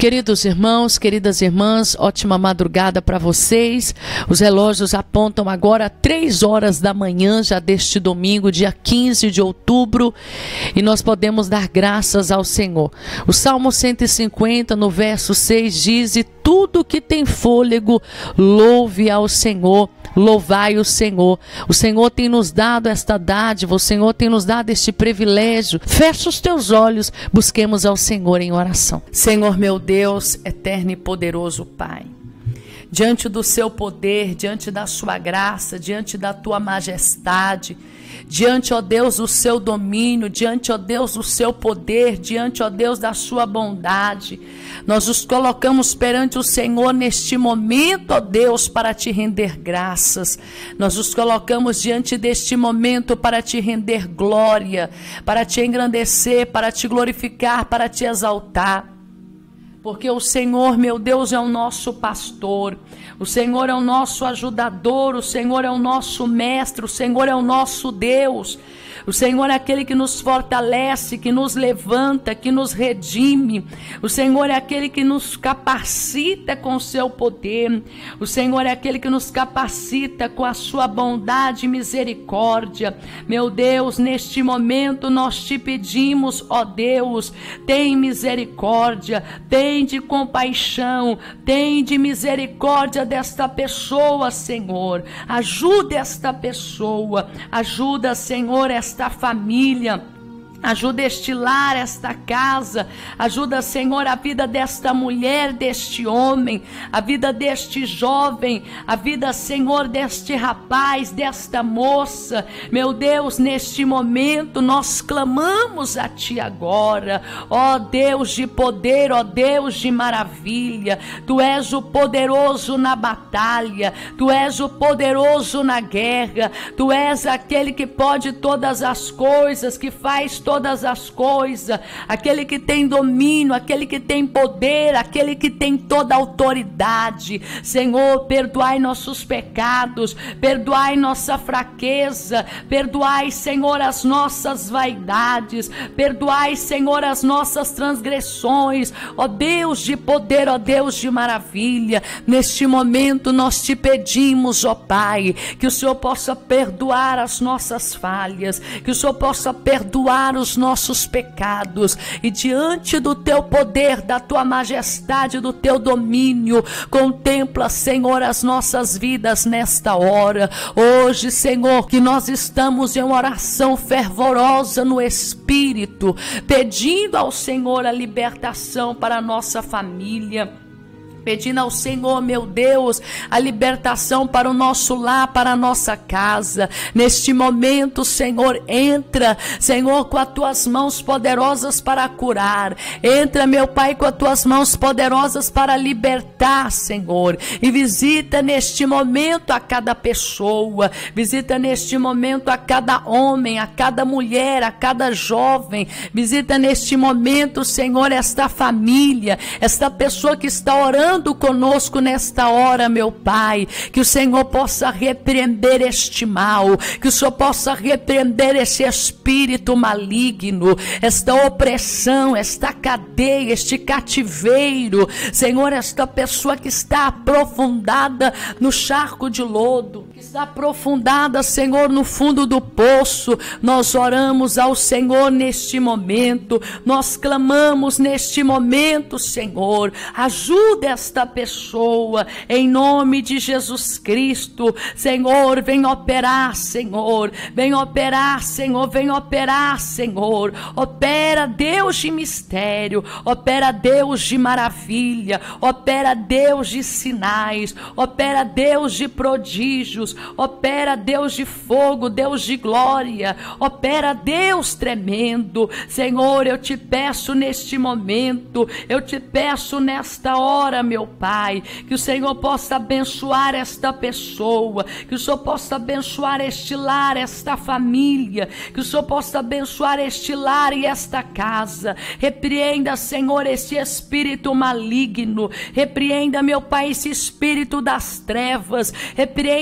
Queridos irmãos, queridas irmãs, ótima madrugada para vocês. Os relógios apontam agora 3 horas da manhã, já deste domingo, dia 15 de outubro, e nós podemos dar graças ao Senhor. O Salmo 150, no verso 6, diz: e tudo que tem fôlego, louve ao Senhor. Louvai o Senhor. O Senhor tem nos dado esta dádiva, o Senhor tem nos dado este privilégio. Fecha os teus olhos, busquemos ao Senhor em oração. Senhor meu Deus, eterno e poderoso Pai, diante do seu poder, diante da sua graça, diante da tua majestade, diante, ó Deus, do seu domínio, diante, ó Deus, do seu poder, diante, ó Deus, da sua bondade, nós nos colocamos perante o Senhor neste momento, ó Deus, para te render graças. Nós nos colocamos diante deste momento para te render glória, para te engrandecer, para te glorificar, para te exaltar. Porque o Senhor, meu Deus, é o nosso pastor, o Senhor é o nosso ajudador, o Senhor é o nosso mestre, o Senhor é o nosso Deus. O Senhor é aquele que nos fortalece, que nos levanta, que nos redime. O Senhor é aquele que nos capacita com o seu poder. O Senhor é aquele que nos capacita com a sua bondade e misericórdia. Meu Deus, neste momento nós te pedimos, ó Deus, tem misericórdia, tem de compaixão, tem de misericórdia desta pessoa, Senhor. Ajuda esta pessoa, ajuda, Senhor, esta família, ajuda este lar, esta casa, ajuda, Senhor, a vida desta mulher, deste homem, a vida deste jovem, a vida, Senhor, deste rapaz, desta moça. Meu Deus, neste momento nós clamamos a Ti agora, ó Deus de poder, ó Deus de maravilha. Tu és o poderoso na batalha, Tu és o poderoso na guerra, Tu és aquele que pode todas as coisas, que faz todas as coisas, aquele que tem domínio, aquele que tem poder, aquele que tem toda autoridade. Senhor, perdoai nossos pecados, perdoai nossa fraqueza, perdoai, Senhor, as nossas vaidades, perdoai, Senhor, as nossas transgressões, ó Deus de poder, ó Deus de maravilha. Neste momento nós te pedimos, ó Pai, que o Senhor possa perdoar as nossas falhas, que o Senhor possa perdoar os nossos pecados, e diante do teu poder, da tua majestade, do teu domínio, contempla, Senhor, as nossas vidas nesta hora. Hoje, Senhor, que nós estamos em uma oração fervorosa no Espírito, pedindo ao Senhor a libertação para a nossa família, pedindo ao Senhor, meu Deus, a libertação para o nosso lar, para a nossa casa. Neste momento, Senhor, entra, Senhor, com as tuas mãos poderosas para curar. Entra, meu Pai, com as tuas mãos poderosas para libertar, Senhor. E visita neste momento a cada pessoa, visita neste momento a cada homem, a cada mulher, a cada jovem. Visita neste momento, Senhor, esta família, esta pessoa que está orando conosco nesta hora, meu Pai. Que o Senhor possa repreender este mal, que o Senhor possa repreender esse espírito maligno, esta opressão, esta cadeia, este cativeiro. Senhor, esta pessoa que está aprofundada no charco de lodo, que está aprofundada, Senhor, no fundo do poço, nós oramos ao Senhor neste momento, nós clamamos neste momento, Senhor, ajuda esta pessoa, em nome de Jesus Cristo. Senhor, vem operar, Senhor, vem operar, Senhor, vem operar, Senhor. Opera, Deus de mistério, opera, Deus de maravilha, opera, Deus de sinais, opera, Deus de prodígios, opera, Deus de fogo, Deus de glória, opera, Deus tremendo. Senhor, eu te peço neste momento, eu te peço nesta hora, meu Pai, que o Senhor possa abençoar esta pessoa, que o Senhor possa abençoar este lar, esta família, que o Senhor possa abençoar este lar e esta casa. Repreenda, Senhor, esse espírito maligno, repreenda, meu Pai, esse espírito das trevas, repreenda, Senhor,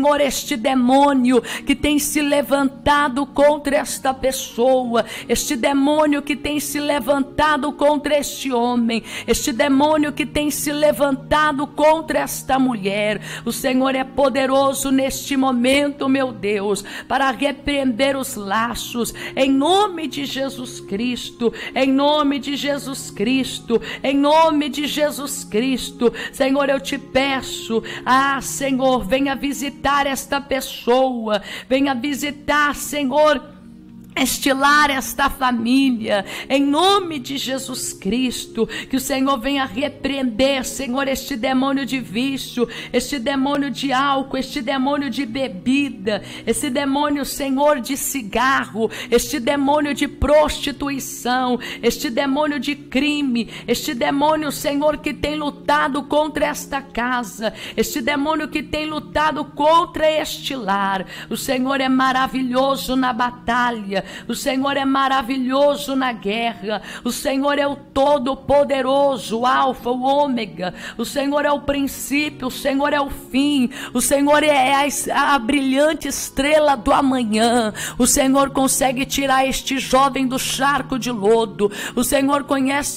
Senhor, este demônio que tem se levantado contra esta pessoa, este demônio que tem se levantado contra este homem, este demônio que tem se levantado contra esta mulher. O Senhor é poderoso neste momento, meu Deus, para repreender os laços, em nome de Jesus Cristo, em nome de Jesus Cristo, em nome de Jesus Cristo. Senhor, eu te peço, Senhor, venha visitar esta pessoa, venha visitar, Senhor, este lar, esta família, em nome de Jesus Cristo. Que o Senhor venha repreender, Senhor, este demônio de vício, este demônio de álcool, este demônio de bebida, esse demônio, Senhor, de cigarro, este demônio de prostituição, este demônio de crime, este demônio, Senhor, que tem lutado contra esta casa, este demônio que tem lutado contra este lar. O Senhor é maravilhoso na batalha, o Senhor é maravilhoso na guerra, o Senhor é o Todo-Poderoso, o Alfa, o Ômega, o Senhor é o princípio, o Senhor é o fim, o Senhor é a brilhante estrela do amanhã. O Senhor consegue tirar este jovem do charco de lodo. O Senhor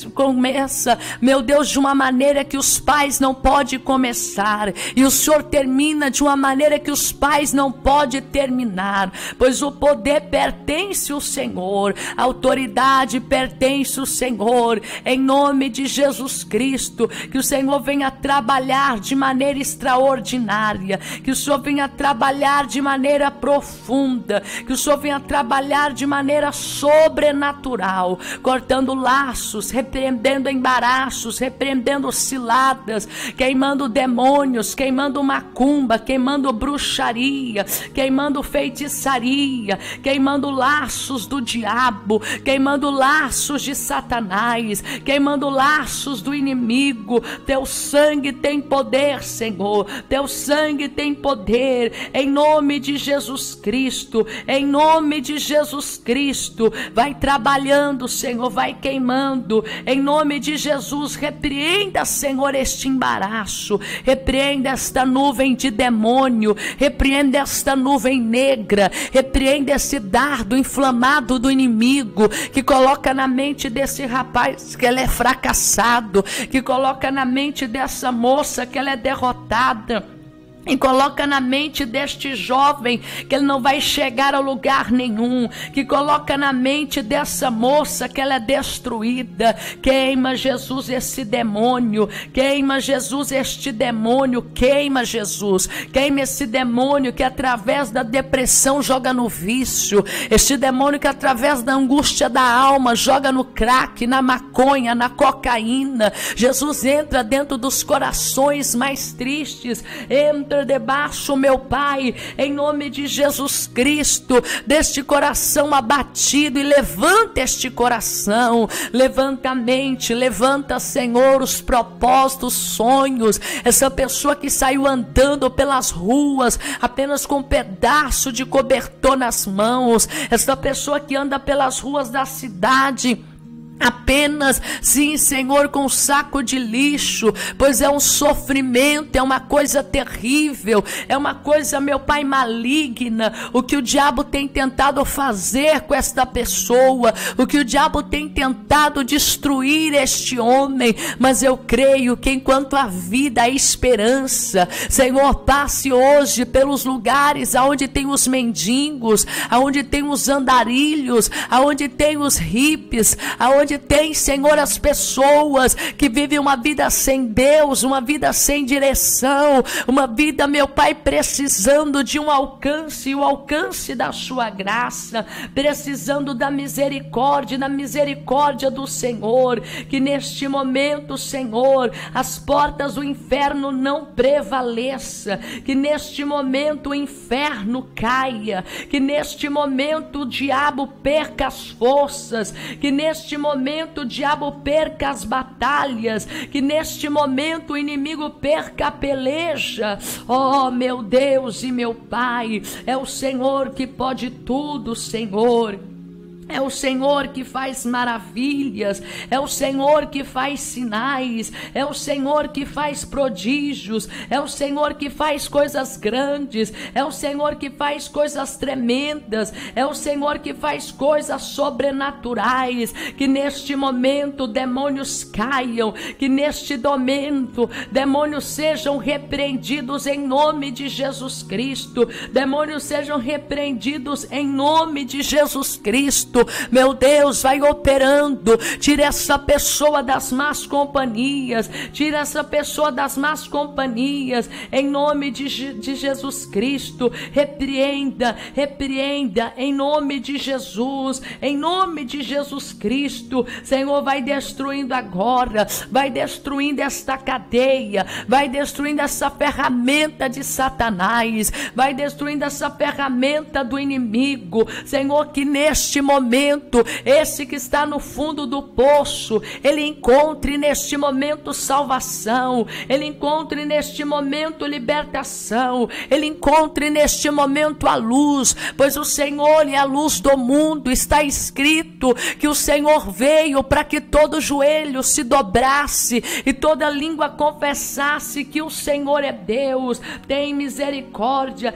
começa, meu Deus, de uma maneira que os pais não podem começar, e o Senhor termina de uma maneira que os pais não podem terminar, pois o poder pertence ao Senhor, a autoridade pertence ao Senhor. Em nome de Jesus Cristo, que o Senhor venha trabalhar de maneira extraordinária, que o Senhor venha trabalhar de maneira profunda, que o Senhor venha trabalhar de maneira sobrenatural, cortando laços, repreendendo embaraços, repreendendo ciladas, queimando demônios, queimando macumba, queimando bruxaria, queimando feitiçaria, queimando laços do diabo, queimando laços de Satanás, queimando laços do inimigo. Teu sangue tem poder, Senhor, teu sangue tem poder, em nome de Jesus Cristo, em nome de Jesus Cristo. Vai trabalhando, Senhor, vai queimando, em nome de Jesus. Repreenda, Senhor, este embaraço, repreenda esta nuvem de demônio, repreenda esta nuvem negra, repreenda esse dardo inflamado do inimigo, que coloca na mente desse rapaz que ele é fracassado, que coloca na mente dessa moça que ela é derrotada, e coloca na mente deste jovem que ele não vai chegar a lugar nenhum, que coloca na mente dessa moça que ela é destruída. Queima, Jesus, esse demônio, queima, Jesus, este demônio, queima, Jesus, queima esse demônio que através da depressão joga no vício, este demônio que através da angústia da alma joga no crack, na maconha, na cocaína. Jesus, entra dentro dos corações mais tristes, entra debaixo, meu Pai, em nome de Jesus Cristo, deste coração abatido, e levanta este coração, levanta a mente, levanta, Senhor, os propósitos, sonhos. Essa pessoa que saiu andando pelas ruas apenas com um pedaço de cobertor nas mãos, essa pessoa que anda pelas ruas da cidade apenas, sim, Senhor, com um saco de lixo, pois é um sofrimento, é uma coisa terrível, é uma coisa, meu Pai, maligna, o que o diabo tem tentado fazer com esta pessoa, o que o diabo tem tentado destruir este homem. Mas eu creio que enquanto há vida, há esperança. Senhor, passe hoje pelos lugares aonde tem os mendigos, aonde tem os andarilhos, aonde tem os hippies, aonde tem, Senhor, as pessoas que vivem uma vida sem Deus, uma vida sem direção, uma vida, meu Pai, precisando de um alcance, o alcance da sua graça, precisando da misericórdia do Senhor. Que neste momento, Senhor, as portas do inferno não prevaleça, que neste momento o inferno caia, que neste momento o diabo perca as forças, que neste momento o diabo perca as batalhas, que neste momento o inimigo perca a peleja. Oh, meu Deus e meu Pai, é o Senhor que pode tudo, Senhor. É o Senhor que faz maravilhas, é o Senhor que faz sinais, é o Senhor que faz prodígios, é o Senhor que faz coisas grandes, é o Senhor que faz coisas tremendas, é o Senhor que faz coisas sobrenaturais. Que neste momento demônios caiam, que neste momento demônios sejam repreendidos em nome de Jesus Cristo, demônios sejam repreendidos em nome de Jesus Cristo. Meu Deus, vai operando, tira essa pessoa das más companhias, tira essa pessoa das más companhias, em nome de Jesus Cristo. Repreenda, em nome de Jesus, em nome de Jesus Cristo. Senhor, vai destruindo agora, vai destruindo esta cadeia, vai destruindo essa ferramenta de Satanás, vai destruindo essa ferramenta do inimigo. Senhor, que neste momento, esse que está no fundo do poço, ele encontre neste momento salvação, ele encontre neste momento libertação, ele encontre neste momento a luz, pois o Senhor é a luz do mundo. Está escrito que o Senhor veio para que todo joelho se dobrasse e toda língua confessasse que o Senhor é Deus. Tem misericórdia,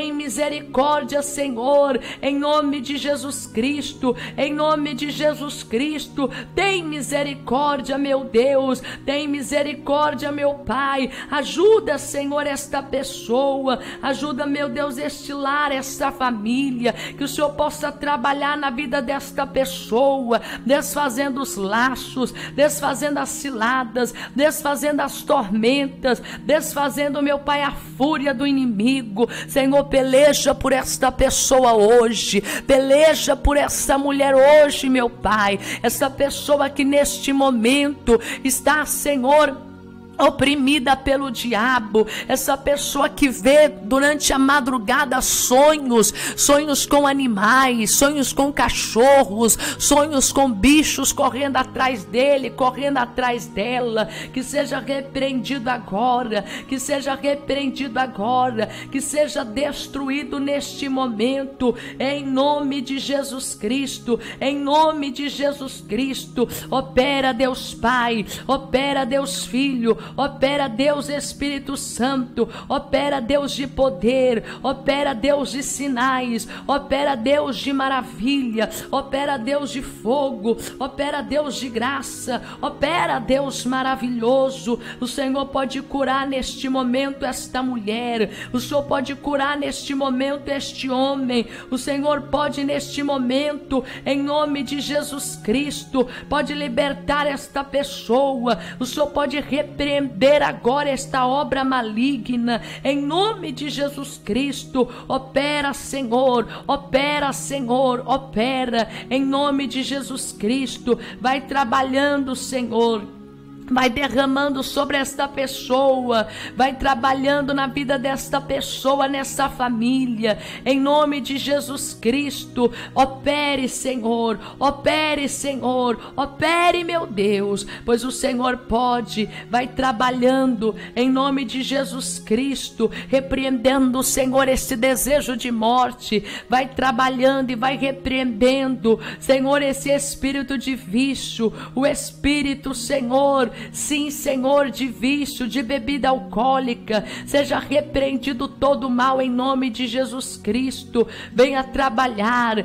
Senhor, em nome de Jesus Cristo, em nome de Jesus Cristo. Tem misericórdia, meu Deus, tem misericórdia, meu Pai. Ajuda, Senhor, esta pessoa, ajuda, meu Deus, este lar, esta família, que o Senhor possa trabalhar na vida desta pessoa, desfazendo os laços, desfazendo as ciladas, desfazendo as tormentas, desfazendo, meu Pai, a fúria do inimigo. Senhor, peleja por esta pessoa hoje, peleja por essa mulher hoje, meu Pai, essa pessoa que neste momento está, Senhor, oprimida pelo diabo, essa pessoa que vê durante a madrugada sonhos com animais, sonhos com cachorros, sonhos com bichos correndo atrás dele, correndo atrás dela. Que seja repreendido agora, que seja repreendido agora, que seja destruído neste momento, em nome de Jesus Cristo, em nome de Jesus Cristo. Opera, Deus Pai, opera, Deus Filho, opera, Deus Espírito Santo, opera, Deus de poder, opera, Deus de sinais, opera, Deus de maravilha, opera, Deus de fogo, opera, Deus de graça, opera, Deus maravilhoso. O Senhor pode curar neste momento esta mulher, o Senhor pode curar neste momento este homem, o Senhor pode neste momento, em nome de Jesus Cristo, pode libertar esta pessoa, o Senhor pode repreender agora esta obra maligna, em nome de Jesus Cristo. Opera, Senhor, opera, Senhor, opera, em nome de Jesus Cristo. Vai trabalhando, Senhor, vai derramando sobre esta pessoa, vai trabalhando na vida desta pessoa, nessa família, em nome de Jesus Cristo. Opere, Senhor, opere, Senhor, opere, meu Deus, pois o Senhor pode. Vai trabalhando em nome de Jesus Cristo, repreendendo, Senhor, esse desejo de morte. Vai trabalhando e vai repreendendo, Senhor, esse espírito de vício, o espírito, Senhor, sim, Senhor, de vício, de bebida alcoólica. Seja repreendido todo o mal em nome de Jesus Cristo. Venha trabalhar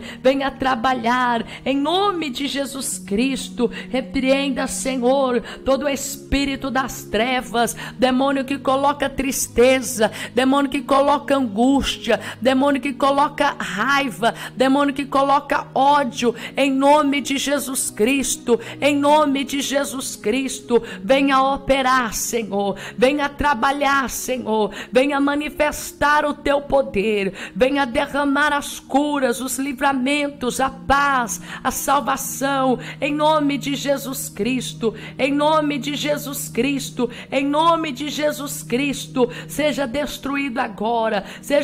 em nome de Jesus Cristo. Repreenda, Senhor, todo o espírito das trevas, demônio que coloca tristeza, demônio que coloca angústia, demônio que coloca raiva, demônio que coloca ódio, em nome de Jesus Cristo, em nome de Jesus Cristo. Venha operar, Senhor, venha trabalhar, Senhor, venha manifestar o teu poder, venha derramar as curas, os livramentos, a paz, a salvação, em nome de Jesus Cristo, em nome de Jesus Cristo, em nome de Jesus Cristo. Seja destruído agora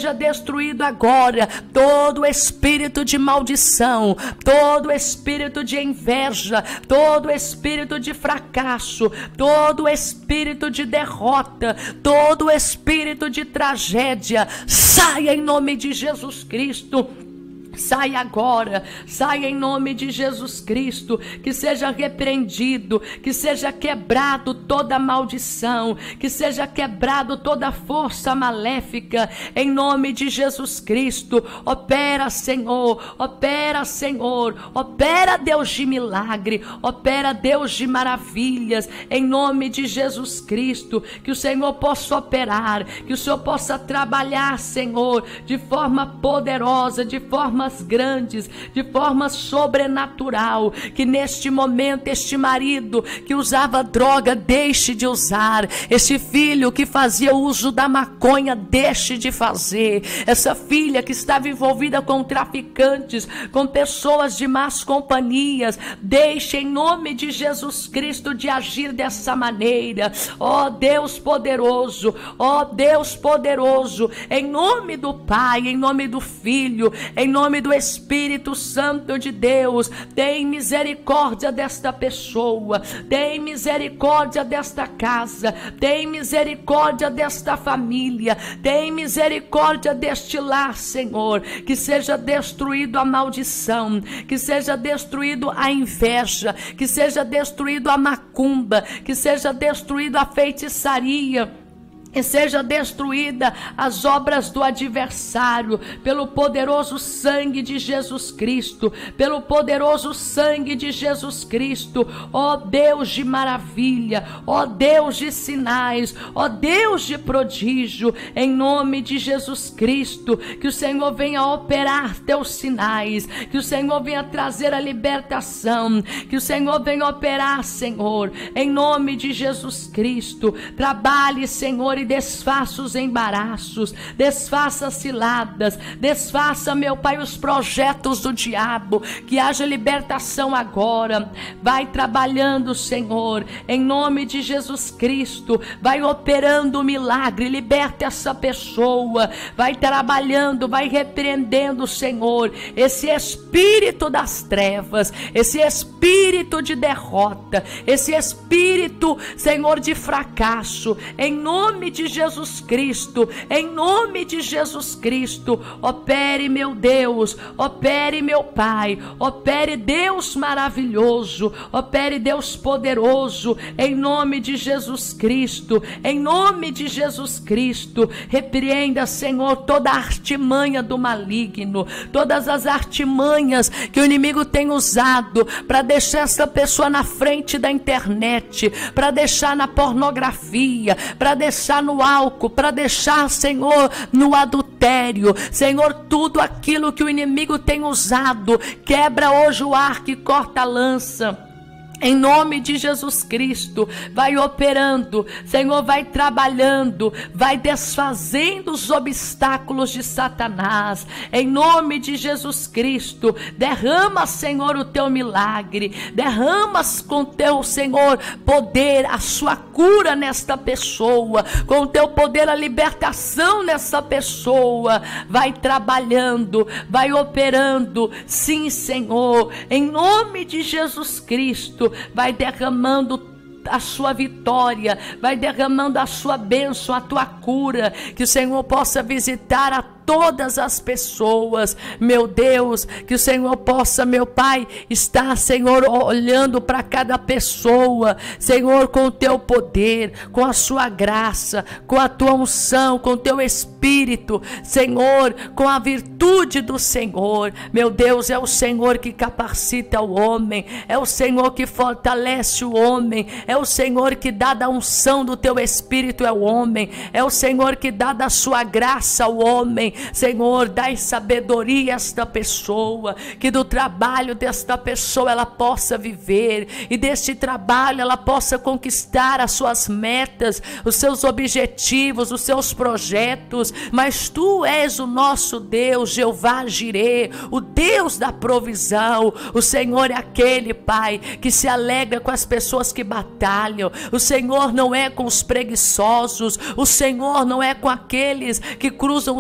todo espírito de maldição, todo espírito de inveja, todo espírito de fracasso, todo espírito de derrota, todo espírito de tragédia. Saia em nome de Jesus Cristo. Sai agora, sai em nome de Jesus Cristo, que seja repreendido, que seja quebrado toda maldição, que seja quebrado toda força maléfica, em nome de Jesus Cristo. Opera, Senhor, opera, Senhor, opera, Deus de milagre, opera, Deus de maravilhas, em nome de Jesus Cristo, que o Senhor possa operar, que o Senhor possa trabalhar, Senhor, de forma poderosa, de formas grandes, de forma sobrenatural, que neste momento este marido que usava droga deixe de usar, este filho que fazia uso da maconha deixe de fazer, essa filha que estava envolvida com traficantes, com pessoas de más companhias, deixe em nome de Jesus Cristo de agir dessa maneira. Ó Deus poderoso, ó Deus poderoso, em nome do Pai, em nome do Filho, em nome do Espírito Santo de Deus, tem misericórdia desta pessoa, tem misericórdia desta casa, tem misericórdia desta família, tem misericórdia deste lar, Senhor, que seja destruído a maldição, que seja destruído a inveja, que seja destruído a macumba, que seja destruído a feitiçaria, e seja destruída as obras do adversário, pelo poderoso sangue de Jesus Cristo, pelo poderoso sangue de Jesus Cristo. Ó Deus de maravilha, ó Deus de sinais, ó Deus de prodígio, em nome de Jesus Cristo, que o Senhor venha operar teus sinais, que o Senhor venha trazer a libertação, que o Senhor venha operar, Senhor, em nome de Jesus Cristo. Trabalhe, Senhor, e desfaça os embaraços, desfaça as ciladas, desfaça, meu Pai, os projetos do diabo, que haja libertação agora. Vai trabalhando, Senhor, em nome de Jesus Cristo, vai operando o milagre, liberta essa pessoa, vai trabalhando, vai repreendendo, Senhor, esse espírito das trevas, esse espírito de derrota, esse espírito, Senhor, de fracasso, em nome de Jesus Cristo, em nome de Jesus Cristo. Opere, meu Deus, opere, meu Pai, opere, Deus maravilhoso, opere, Deus poderoso, em nome de Jesus Cristo, em nome de Jesus Cristo. Repreenda, Senhor, toda a artimanha do maligno, todas as artimanhas que o inimigo tem usado para deixar essa pessoa na frente da internet, para deixar na pornografia, para deixar no álcool, para deixar, Senhor, no adultério. Senhor, tudo aquilo que o inimigo tem usado, quebra hoje o arco e corta a lança. Em nome de Jesus Cristo, vai operando, Senhor, vai trabalhando, vai desfazendo os obstáculos de Satanás. Em nome de Jesus Cristo, derrama, Senhor, o teu milagre, derrama com teu, Senhor, poder, a sua cura nesta pessoa, com o teu poder a libertação nessa pessoa. Vai trabalhando, vai operando, sim, Senhor, em nome de Jesus Cristo. Vai derramando a sua vitória, vai derramando a sua bênção, a tua cura, que o Senhor possa visitar a todas as pessoas, meu Deus, que o Senhor possa, meu Pai, estar, Senhor, olhando para cada pessoa, Senhor, com o teu poder, com a sua graça, com a tua unção, com o teu Espírito, Senhor, com a virtude do Senhor. Meu Deus, é o Senhor que capacita o homem, é o Senhor que fortalece o homem, é o Senhor que dá da unção do teu Espírito ao homem, é o Senhor que dá da sua graça ao homem. Senhor, dai sabedoria a esta pessoa, que do trabalho desta pessoa ela possa viver, e deste trabalho ela possa conquistar as suas metas, os seus objetivos, os seus projetos. Mas tu és o nosso Deus, Jeová Jirê, o Deus da provisão. O Senhor é aquele, Pai, que se alegra com as pessoas que batalham. O Senhor não é com os preguiçosos, o Senhor não é com aqueles que cruzam os braços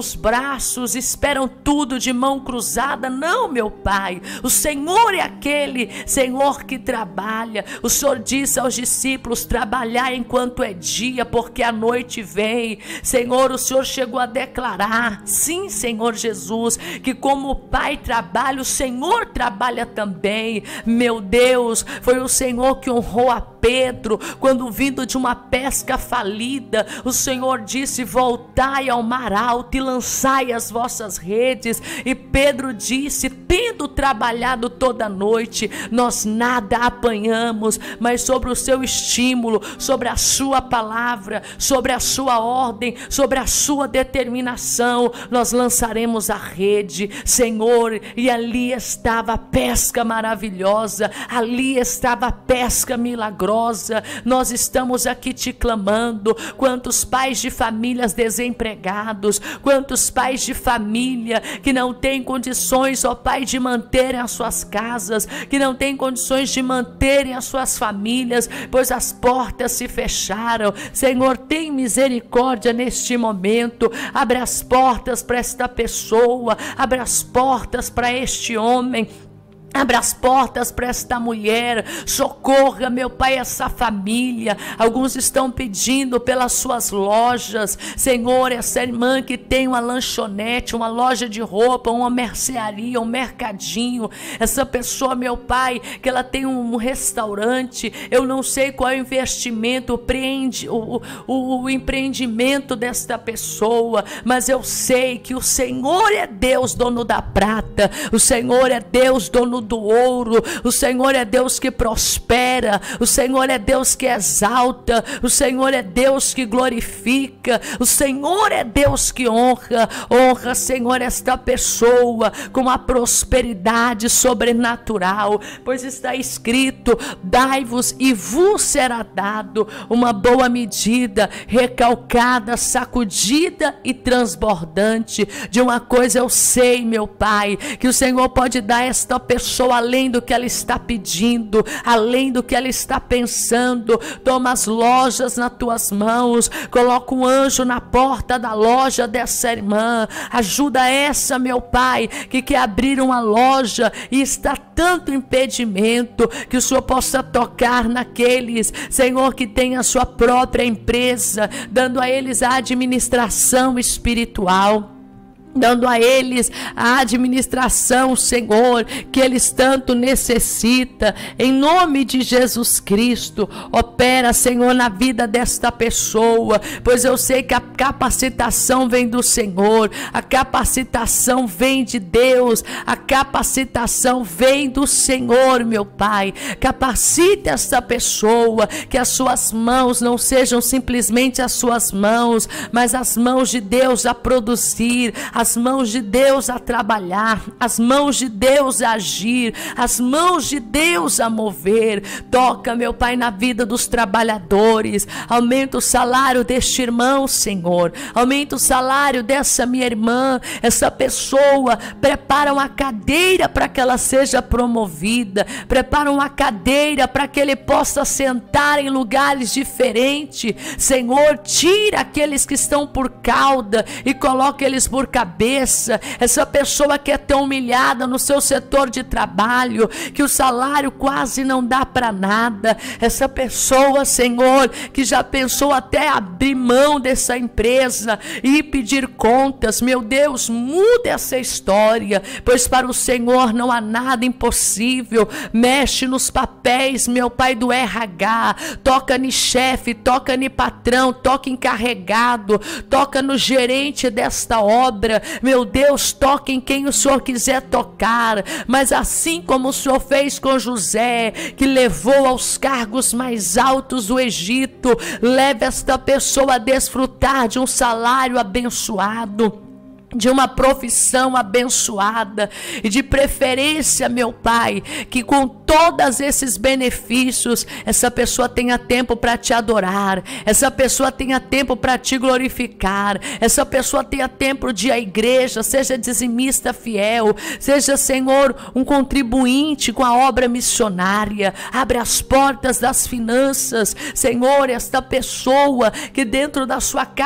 braços, esperam tudo de mão cruzada. Não, meu Pai, o Senhor é aquele Senhor que trabalha. O Senhor disse aos discípulos: trabalhar enquanto é dia, porque a noite vem. Senhor, o Senhor chegou a declarar, sim, Senhor Jesus, que como o Pai trabalha, o Senhor trabalha também. Meu Deus, foi o Senhor que honrou a Pedro, quando vindo de uma pesca falida, o Senhor disse: voltai ao mar alto e lançai as vossas redes. E Pedro disse: tendo trabalhado toda a noite, nós nada apanhamos, mas sobre o seu estímulo, sobre a sua palavra, sobre a sua ordem, sobre a sua determinação, nós lançaremos a rede, Senhor. E ali estava a pesca maravilhosa, ali estava a pesca milagrosa. Nós estamos aqui te clamando. Quantos pais de famílias desempregados, quantos pais de família que não têm condições, ó Pai, de manterem as suas casas, que não têm condições de manterem as suas famílias, pois as portas se fecharam. Senhor, tem misericórdia neste momento. Abre as portas para esta pessoa, abre as portas para este homem, abra as portas para esta mulher, socorra, meu Pai, essa família. Alguns estão pedindo pelas suas lojas, Senhor, essa irmã que tem uma lanchonete, uma loja de roupa, uma mercearia, um mercadinho, essa pessoa, meu Pai, que ela tem um restaurante. Eu não sei qual é o investimento, o empreendimento desta pessoa, mas eu sei que o Senhor é Deus, dono da prata, o Senhor é Deus, dono do ouro, o Senhor é Deus que prospera, o Senhor é Deus que exalta, o Senhor é Deus que glorifica, o Senhor é Deus que honra. Honra, Senhor, esta pessoa com a prosperidade sobrenatural, pois está escrito: dai-vos e vos será dado, uma boa medida, recalcada, sacudida e transbordante. De uma coisa eu sei, meu Pai, que o Senhor pode dar a esta pessoa além do que ela está pedindo, além do que ela está pensando. Toma as lojas nas tuas mãos, coloca um anjo na porta da loja dessa irmã. Ajuda essa, meu Pai, que quer abrir uma loja e está tanto impedimento, que o Senhor possa tocar naqueles, Senhor, que tem a sua própria empresa, dando a eles a administração espiritual, dando a eles a administração, Senhor, que eles tanto necessitam. Em nome de Jesus Cristo, opera, Senhor, na vida desta pessoa, pois eu sei que a capacitação vem do Senhor, a capacitação vem de Deus, a capacitação vem do Senhor, meu Pai. Capacite esta pessoa, que as suas mãos não sejam simplesmente as suas mãos, mas as mãos de Deus a produzir, as mãos de Deus a trabalhar, as mãos de Deus a agir, as mãos de Deus a mover. Toca, meu Pai, na vida dos trabalhadores. Aumenta o salário deste irmão, Senhor. Aumenta o salário dessa minha irmã. Essa pessoa, prepara uma cadeira para que ela seja promovida. Prepara uma cadeira para que ele possa sentar em lugares diferentes. Senhor, tira aqueles que estão por cauda e coloca eles por cabeça. Essa pessoa que é tão humilhada no seu setor de trabalho, que o salário quase não dá para nada. Essa pessoa, Senhor, que já pensou até abrir mão dessa empresa e pedir contas. Meu Deus, muda essa história, pois para o Senhor não há nada impossível. Mexe nos papéis, meu Pai, do RH. Toca no chefe, toca no patrão, toca encarregado, toca no gerente desta obra. Meu Deus, toque em quem o Senhor quiser tocar, mas assim como o Senhor fez com José, que levou aos cargos mais altos do Egito, leve esta pessoa a desfrutar de um salário abençoado, de uma profissão abençoada, e de preferência, meu Pai, que com todos esses benefícios, essa pessoa tenha tempo para te adorar, essa pessoa tenha tempo para te glorificar, essa pessoa tenha tempo de ir à igreja, seja dizimista fiel, seja, Senhor, um contribuinte com a obra missionária. Abre as portas das finanças, Senhor, esta pessoa que dentro da sua casa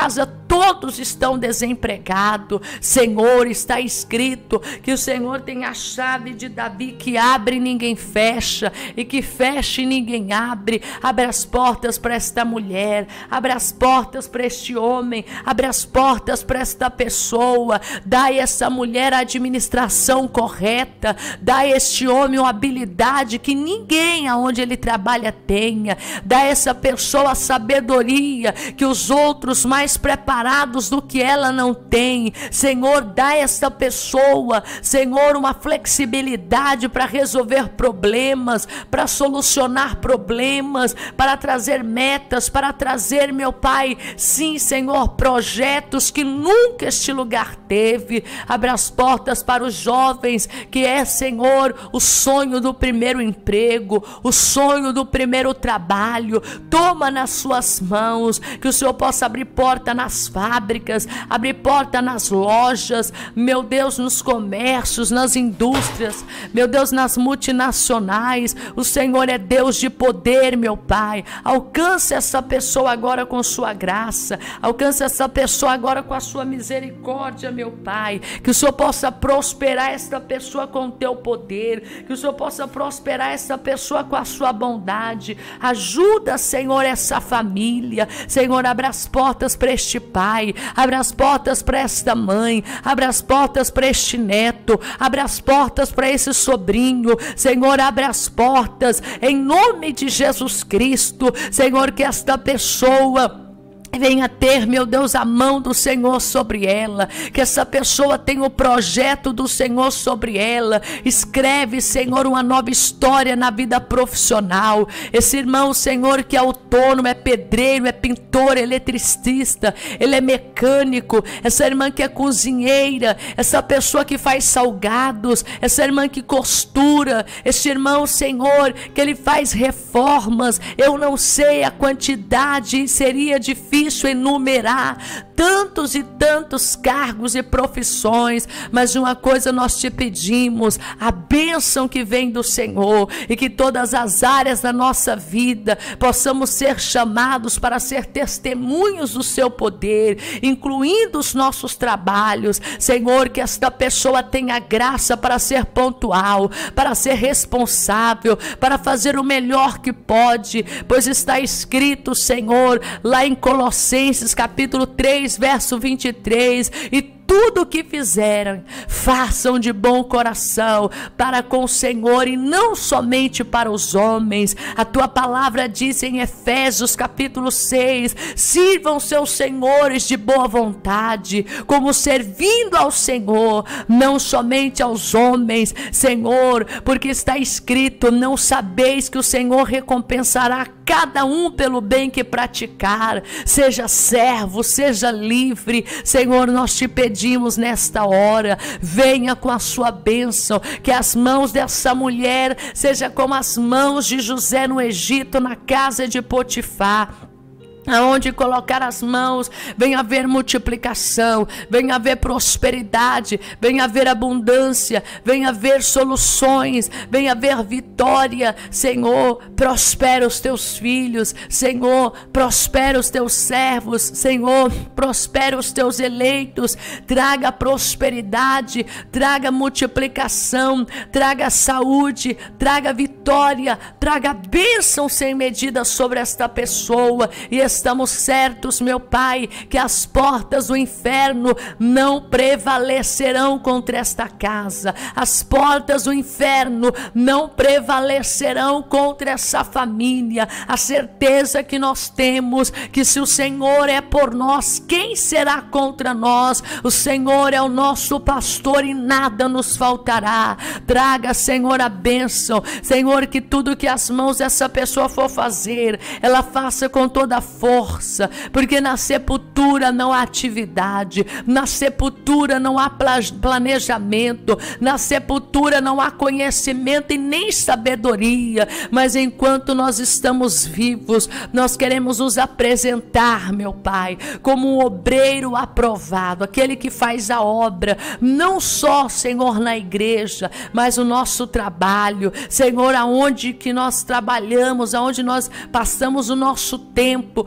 todos estão desempregados. Senhor, está escrito que o Senhor tem a chave de Davi, que abre e ninguém fecha, e que fecha e ninguém abre. Abre as portas para esta mulher, abre as portas para este homem, abre as portas para esta pessoa. Dá a essa mulher a administração correta, dá a este homem uma habilidade que ninguém aonde ele trabalha tenha. Dá a essa pessoa a sabedoria que os outros mais preparados do que ela não tem. Senhor, dá a essa pessoa, Senhor, uma flexibilidade para resolver problemas, para solucionar problemas, para trazer metas, para trazer, meu Pai, sim, Senhor, projetos que nunca este lugar teve. Abre as portas para os jovens, que é, Senhor, o sonho do primeiro emprego, o sonho do primeiro trabalho. Toma nas suas mãos, que o Senhor possa abrir porta nas fábricas, abrir porta nas lojas, meu Deus, nos comércios, nas indústrias, meu Deus, nas multinacionais. O Senhor é Deus de poder, meu Pai. Alcance essa pessoa agora com sua graça, alcance essa pessoa agora com a sua misericórdia, meu Pai. Que o Senhor possa prosperar esta pessoa com o teu poder, que o Senhor possa prosperar essa pessoa com a sua bondade. Ajuda, Senhor, essa família. Senhor, abre as portas para este pai, abre as portas para esta mãe, abre as portas para este neto, abre as portas para esse sobrinho. Senhor, abre as portas em nome de Jesus Cristo. Senhor, que esta pessoa venha ter, meu Deus, a mão do Senhor sobre ela, que essa pessoa tenha o projeto do Senhor sobre ela. Escreve, Senhor, uma nova história na vida profissional. Esse irmão, Senhor, que é autônomo, é pedreiro, é pintor, é eletricista, ele é mecânico. Essa irmã que é cozinheira, essa pessoa que faz salgados, essa irmã que costura, esse irmão, Senhor, que ele faz reformas. Eu não sei a quantidade, seria difícil enumerar tantos e tantos cargos e profissões, mas uma coisa nós te pedimos: a bênção que vem do Senhor, e que todas as áreas da nossa vida possamos ser chamados para ser testemunhos do seu poder, incluindo os nossos trabalhos. Senhor, que esta pessoa tenha graça para ser pontual, para ser responsável, para fazer o melhor que pode, pois está escrito, Senhor, lá em Colossenses capítulo 3, verso 23, e tudo o que fizerem, façam de bom coração para com o Senhor e não somente para os homens. A tua palavra diz em Efésios capítulo 6, sirvam seus senhores de boa vontade, como servindo ao Senhor, não somente aos homens, Senhor, porque está escrito: não sabeis que o Senhor recompensará cada um pelo bem que praticar. Seja servo, seja livre. Senhor, nós te pedimos nesta hora, venha com a sua bênção, que as mãos dessa mulher seja como as mãos de José no Egito, na casa de Potifar. Aonde colocar as mãos, venha haver multiplicação, venha haver prosperidade, venha haver abundância, venha haver soluções, venha haver vitória. Senhor, prospera os teus filhos. Senhor, prospera os teus servos. Senhor, prospera os teus eleitos. Traga prosperidade, traga multiplicação, traga saúde, traga vitória, traga bênção sem medida sobre esta pessoa. E estamos certos, meu Pai, que as portas do inferno não prevalecerão contra esta casa. As portas do inferno não prevalecerão contra essa família. A certeza que nós temos que se o Senhor é por nós, quem será contra nós? O Senhor é o nosso pastor e nada nos faltará. Traga, Senhor, a bênção. Senhor, que tudo que as mãos dessa pessoa for fazer, ela faça com toda a força, porque na sepultura não há atividade, na sepultura não há planejamento, na sepultura não há conhecimento e nem sabedoria, mas enquanto nós estamos vivos, nós queremos nos apresentar, meu Pai, como um obreiro aprovado, aquele que faz a obra, não só, Senhor, na igreja, mas o nosso trabalho, Senhor, aonde que nós trabalhamos, aonde nós passamos o nosso tempo,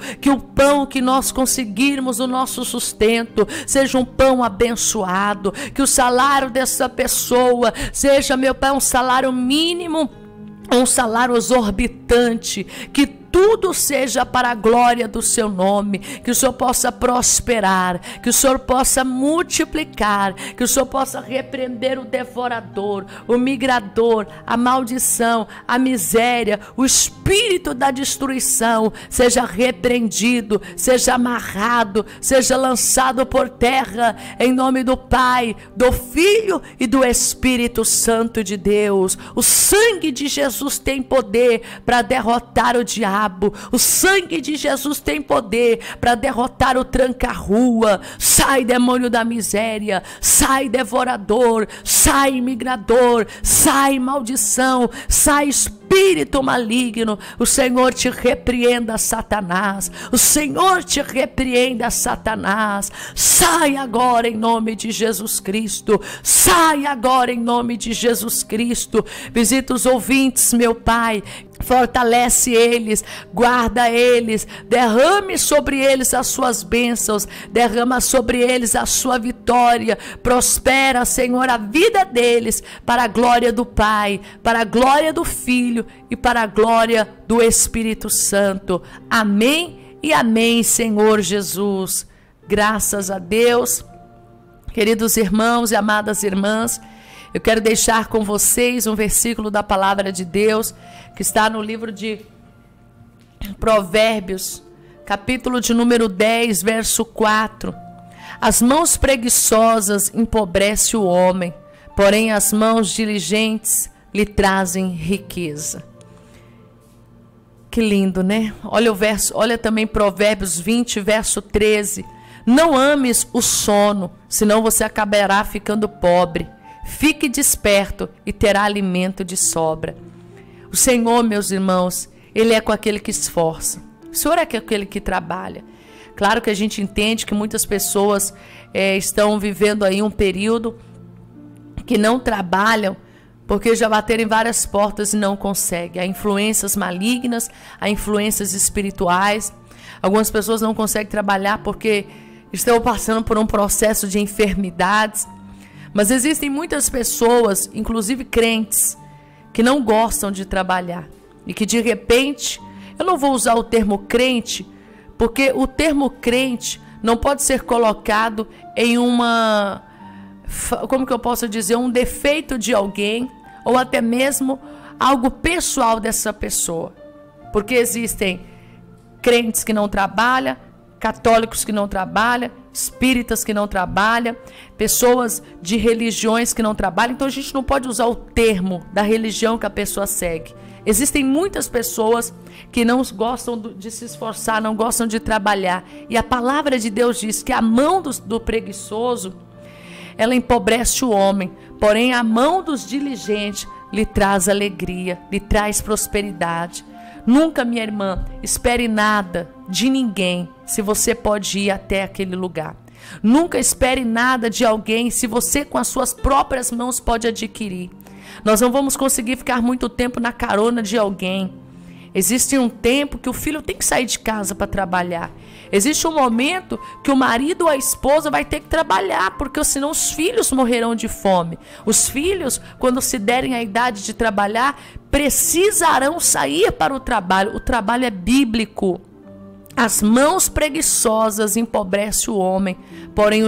que o pão que nós conseguirmos, o nosso sustento, seja um pão abençoado, que o salário dessa pessoa seja, meu Pai, um salário mínimo, um salário exorbitante, que tudo seja para a glória do seu nome, que o Senhor possa prosperar, que o Senhor possa multiplicar, que o Senhor possa repreender o devorador, o migrador, a maldição, a miséria, o espírito da destruição, seja repreendido, seja amarrado, seja lançado por terra, em nome do Pai, do Filho e do Espírito Santo de Deus. O sangue de Jesus tem poder para derrotar o diabo. O sangue de Jesus tem poder para derrotar o tranca-rua. Sai, demônio da miséria, sai, devorador, sai, migrador, sai, maldição, sai, espírito maligno. O Senhor te repreenda, Satanás. O Senhor te repreenda, Satanás. Sai agora em nome de Jesus Cristo. Sai agora em nome de Jesus Cristo. Visita os ouvintes, meu Pai. Fortalece eles, guarda eles, derrame sobre eles as suas bênçãos, derrama sobre eles a sua vitória. Prospera, Senhor, a vida deles, para a glória do Pai, para a glória do Filho e para a glória do Espírito Santo. Amém e amém, Senhor Jesus. Graças a Deus. Queridos irmãos e amadas irmãs, eu quero deixar com vocês um versículo da palavra de Deus que está no livro de Provérbios, capítulo de número 10, verso 4. As mãos preguiçosas empobrecem o homem, porém as mãos diligentes lhe trazem riqueza. Que lindo, né? Olha o verso, olha também Provérbios 20, verso 13. Não ames o sono, senão você acabará ficando pobre. Fique desperto e terá alimento de sobra. O Senhor, meus irmãos, Ele é com aquele que esforça. O Senhor é com aquele que trabalha. Claro que a gente entende que muitas pessoas estão vivendo aí um período que não trabalham porque já bateram em várias portas e não conseguem. Há influências malignas, há influências espirituais. Algumas pessoas não conseguem trabalhar porque estão passando por um processo de enfermidades. Mas existem muitas pessoas, inclusive crentes, que não gostam de trabalhar. E que de repente, eu não vou usar o termo crente, porque o termo crente não pode ser colocado em uma, como que eu posso dizer, um defeito de alguém, ou até mesmo algo pessoal dessa pessoa. Porque existem crentes que não trabalham, católicos que não trabalham, espíritas que não trabalham, pessoas de religiões que não trabalham. Então a gente não pode usar o termo da religião que a pessoa segue. Existem muitas pessoas que não gostam de se esforçar, não gostam de trabalhar. E a palavra de Deus diz que a mão do preguiçoso, ela empobrece o homem, porém a mão dos diligentes lhe traz alegria, lhe traz prosperidade. Nunca, minha irmã, espere nada de ninguém se você pode ir até aquele lugar. Nunca espere nada de alguém se você com as suas próprias mãos pode adquirir. Nós não vamos conseguir ficar muito tempo na carona de alguém. Existe um tempo que o filho tem que sair de casa para trabalhar. Existe um momento que o marido ou a esposa vai ter que trabalhar, porque senão os filhos morrerão de fome. Os filhos, quando se derem a idade de trabalhar, precisarão sair para o trabalho. O trabalho é bíblico. As mãos preguiçosas empobrecem o homem, porém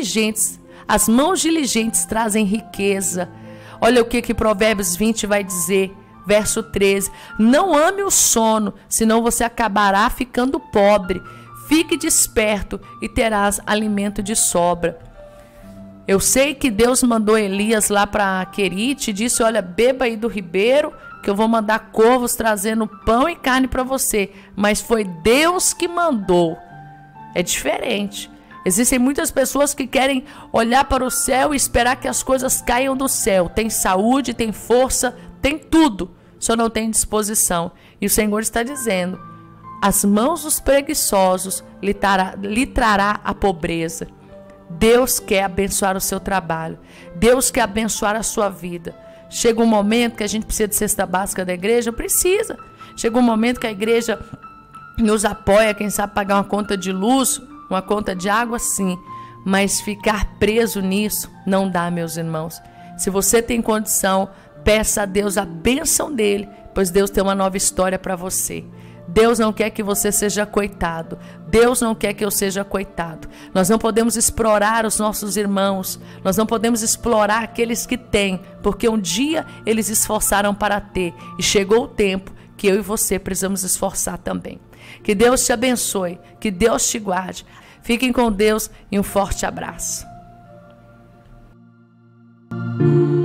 as mãos diligentes trazem riqueza. Olha o que Provérbios 20 vai dizer. Verso 13, não ame o sono, senão você acabará ficando pobre. Fique desperto e terás alimento de sobra. Eu sei que Deus mandou Elias lá para Querite e disse, olha, beba aí do ribeiro, que eu vou mandar corvos trazendo pão e carne para você. Mas foi Deus que mandou. É diferente. Existem muitas pessoas que querem olhar para o céu e esperar que as coisas caiam do céu. Tem saúde, tem força, tem tudo, só não tem disposição. E o Senhor está dizendo, as mãos dos preguiçosos lhe trará a pobreza. Deus quer abençoar o seu trabalho. Deus quer abençoar a sua vida. Chega um momento que a gente precisa de cesta básica da igreja? Precisa. Chega um momento que a igreja nos apoia, quem sabe pagar uma conta de luz, uma conta de água, sim, mas ficar preso nisso não dá, meus irmãos. Se você tem condição, peça a Deus a bênção dele, pois Deus tem uma nova história para você. Deus não quer que você seja coitado. Deus não quer que eu seja coitado. Nós não podemos explorar os nossos irmãos. Nós não podemos explorar aqueles que têm, porque um dia eles esforçaram para ter e chegou o tempo que eu e você precisamos esforçar também. Que Deus te abençoe, que Deus te guarde. Fiquem com Deus e um forte abraço.